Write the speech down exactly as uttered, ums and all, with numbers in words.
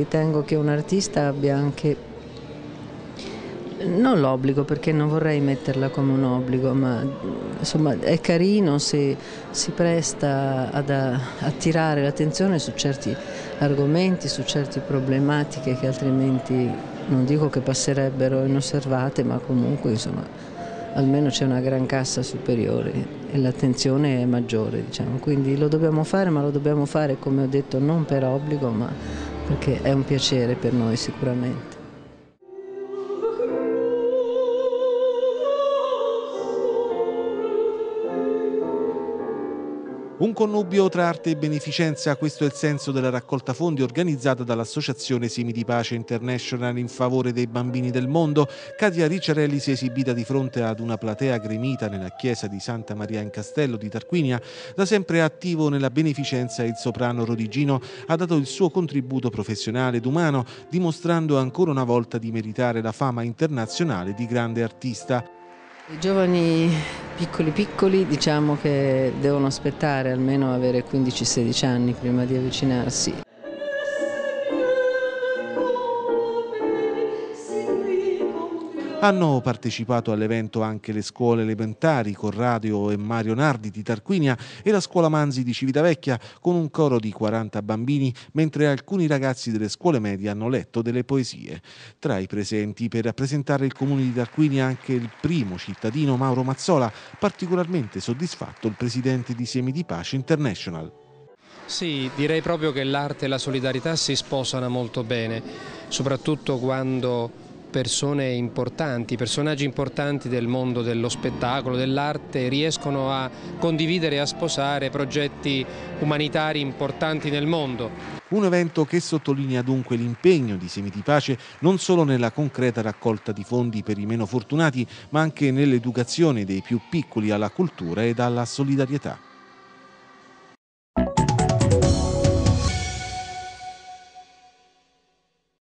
Ritengo che un artista abbia anche, non l'obbligo, perché non vorrei metterla come un obbligo, ma insomma è carino se si presta ad attirare l'attenzione su certi argomenti, su certe problematiche che altrimenti non dico che passerebbero inosservate, ma comunque insomma almeno c'è una gran cassa superiore e l'attenzione è maggiore, diciamo. Quindi lo dobbiamo fare, ma lo dobbiamo fare, come ho detto, non per obbligo, ma perché è un piacere per noi sicuramente. Un connubio tra arte e beneficenza, questo è il senso della raccolta fondi organizzata dall'Associazione Semi di Pace International in favore dei bambini del mondo. Katia Ricciarelli si è esibita di fronte ad una platea gremita nella chiesa di Santa Maria in Castello di Tarquinia. Da sempre attivo nella beneficenza, il soprano rodigino ha dato il suo contributo professionale ed umano, dimostrando ancora una volta di meritare la fama internazionale di grande artista. I giovani piccoli piccoli diciamo che devono aspettare almeno avere quindici sedici anni prima di avvicinarsi. Hanno partecipato all'evento anche le scuole elementari Corrado e Mario Nardi di Tarquinia e la scuola Manzi di Civitavecchia con un coro di quaranta bambini, mentre alcuni ragazzi delle scuole medie hanno letto delle poesie. Tra i presenti, per rappresentare il comune di Tarquinia, anche il primo cittadino Mauro Mazzola, particolarmente soddisfatto il presidente di Semi di Pace International. Sì, direi proprio che l'arte e la solidarietà si sposano molto bene, soprattutto quando persone importanti, personaggi importanti del mondo dello spettacolo, dell'arte, riescono a condividere e a sposare progetti umanitari importanti nel mondo. Un evento che sottolinea dunque l'impegno di Semi di Pace non solo nella concreta raccolta di fondi per i meno fortunati, ma anche nell'educazione dei più piccoli alla cultura ed alla solidarietà.